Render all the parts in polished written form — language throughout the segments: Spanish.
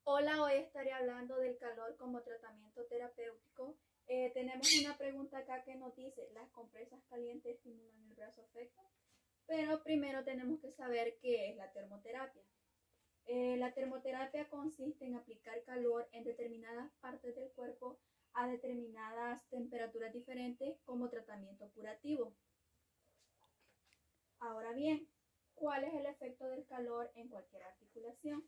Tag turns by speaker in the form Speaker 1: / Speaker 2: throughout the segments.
Speaker 1: Hola, hoy estaré hablando del calor como tratamiento terapéutico. Tenemos una pregunta acá que nos dice, ¿las compresas calientes estimulan el brazo afecto? Pero primero tenemos que saber qué es la termoterapia. La termoterapia consiste en aplicar calor en determinadas partes del cuerpo a determinadas temperaturas diferentes como tratamiento curativo. Ahora bien, ¿cuál es el efecto del calor en cualquier articulación?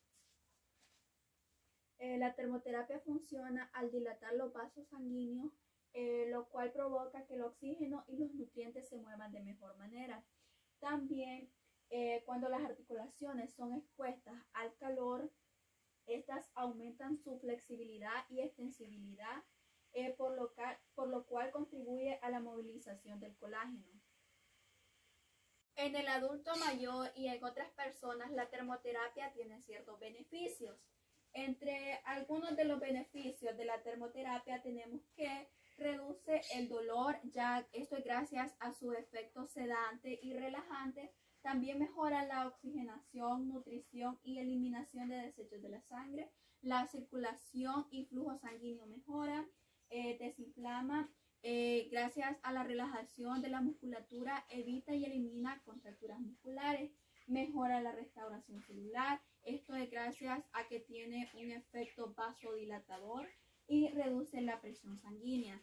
Speaker 1: La termoterapia funciona al dilatar los vasos sanguíneos, lo cual provoca que el oxígeno y los nutrientes se muevan de mejor manera. También, cuando las articulaciones son expuestas al calor, estas aumentan su flexibilidad y extensibilidad, por lo cual contribuye a la movilización del colágeno. En el adulto mayor y en otras personas, la termoterapia tiene ciertos beneficios. Entre algunos de los beneficios de la termoterapia tenemos que reduce el dolor, ya esto es gracias a su efecto sedante y relajante. También mejora la oxigenación, nutrición y eliminación de desechos de la sangre. La circulación y flujo sanguíneo mejora, desinflama. Gracias a la relajación de la musculatura, evita y elimina contracturas musculares, mejora la restauración celular. Esto es gracias a que tiene un efecto vasodilatador y reduce la presión sanguínea.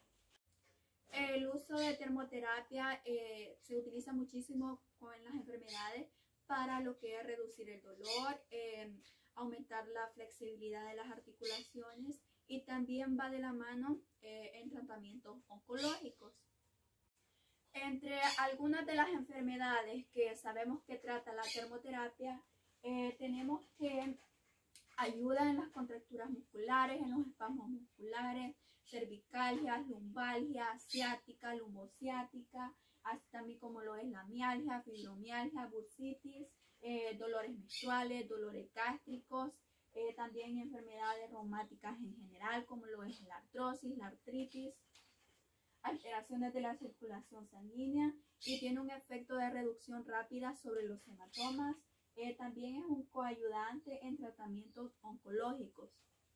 Speaker 1: El uso de termoterapia se utiliza muchísimo con las enfermedades para lo que es reducir el dolor, aumentar la flexibilidad de las articulaciones y también va de la mano en tratamientos oncológicos. Entre algunas de las enfermedades que sabemos que trata la termoterapia, tenemos que ayuda en las contracturas musculares, en los espasmos musculares, cervicalgia, lumbalgia, ciática, lumbociática, así también como lo es la mialgia, fibromialgia, bursitis, dolores menstruales, dolores gástricos, también enfermedades reumáticas en general, como lo es la artrosis, la artritis, alteraciones de la circulación sanguínea y tiene un efecto de reducción rápida sobre los hematomas. También es un coayudante en tratamientos oncológicos.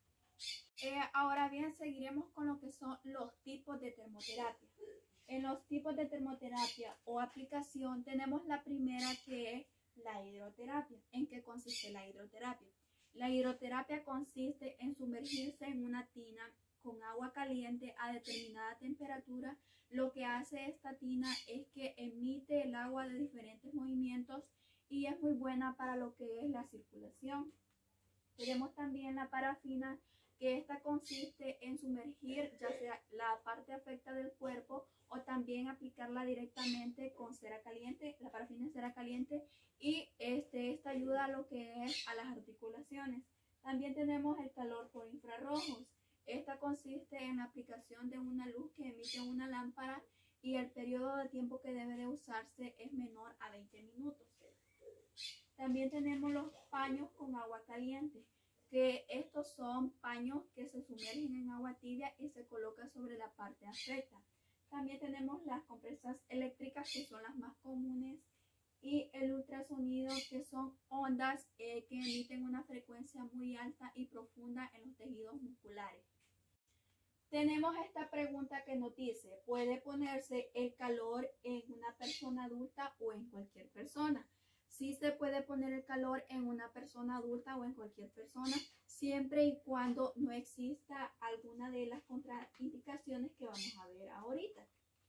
Speaker 1: Ahora bien, seguiremos con lo que son los tipos de termoterapia. En los tipos de termoterapia o aplicación tenemos la primera, que es la hidroterapia. ¿En qué consiste la hidroterapia? La hidroterapia consiste en sumergirse en una tina con agua caliente a determinada temperatura. Lo que hace esta tina es que emite el agua de diferentes movimientos y es muy buena para lo que es la circulación. Tenemos también la parafina, que esta consiste en sumergir ya sea la parte afecta del cuerpo o también aplicarla directamente con cera caliente. La parafina es cera caliente y esta ayuda a lo que es a las articulaciones. También tenemos el calor por infrarrojos. Esta consiste en la aplicación de una luz que emite una lámpara y el periodo de tiempo que debe de usarse es menor a 20 minutos. También tenemos los paños con agua caliente, que estos son paños que se sumergen en agua tibia y se colocan sobre la parte afecta. También tenemos las compresas eléctricas, que son las más comunes, y el ultrasonido, que son ondas que emiten una frecuencia muy alta y profunda en los tejidos musculares. Tenemos esta pregunta que nos dice, ¿puede ponerse el calor en una persona adulta o en cualquier persona? Sí se puede poner el calor en una persona adulta o en cualquier persona, siempre y cuando no exista alguna de las contraindicaciones que vamos a ver ahorita.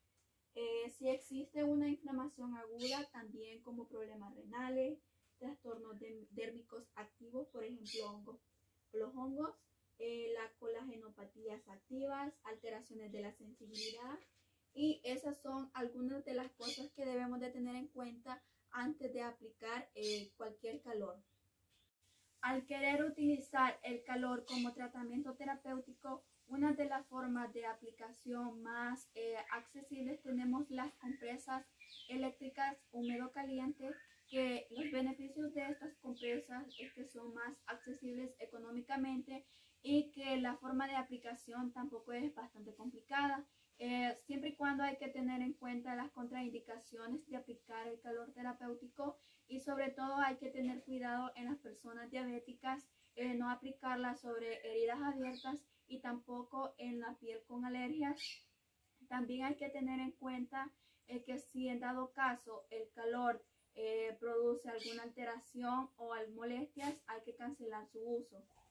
Speaker 1: Si existe una inflamación aguda, también como problemas renales, trastornos dérmicos activos, por ejemplo, los hongos, las colagenopatías activas, alteraciones de la sensibilidad, y esas son algunas de las cosas que debemos de tener en cuenta antes de aplicar cualquier calor. Al querer utilizar el calor como tratamiento terapéutico, una de las formas de aplicación más accesibles tenemos las compresas eléctricas húmedo-caliente, que los beneficios de estas compresas es que son más accesibles económicamente y que la forma de aplicación tampoco es bastante complicada. Siempre y cuando hay que tener en cuenta las contraindicaciones de aplicar el calor terapéutico y sobre todo hay que tener cuidado en las personas diabéticas no aplicarla sobre heridas abiertas y tampoco en la piel con alergias. También hay que tener en cuenta que si en dado caso el calor produce alguna alteración o molestias, hay que cancelar su uso.